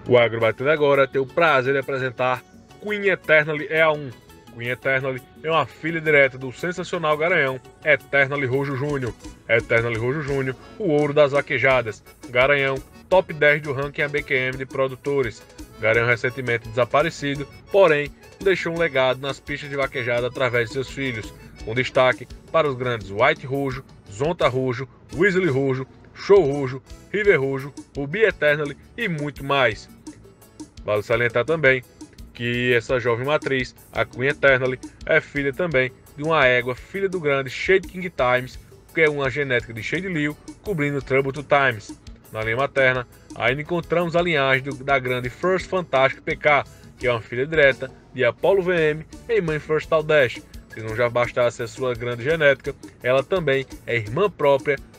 O AgroBatendo agora tem o prazer de apresentar Queen Eternally EA1. Queen Eternally é uma filha direta do sensacional garanhão Eternally Rojo Júnior. Eternally Rojo Júnior, o ouro das vaquejadas. Garanhão, top 10 do ranking ABQM de produtores. Garanhão recentemente desaparecido, porém deixou um legado nas pistas de vaquejada através de seus filhos, com destaque para os grandes White Rujo, Zonta Rujo, Weasley Rujo, Show Rujo, River Rujo, Ruby Eternally e muito mais. Vale salientar também que essa jovem matriz, a Queen Eternally, é filha também de uma égua, filha do grande Shade King Times, que é uma genética de Shade Liu, cobrindo Trouble to Times. Na linha materna, ainda encontramos a linhagem da grande First Fantastic PK, que é uma filha direta de Apollo VM e mãe First Taldash. Se não já bastasse a sua grande genética, ela também é irmã própria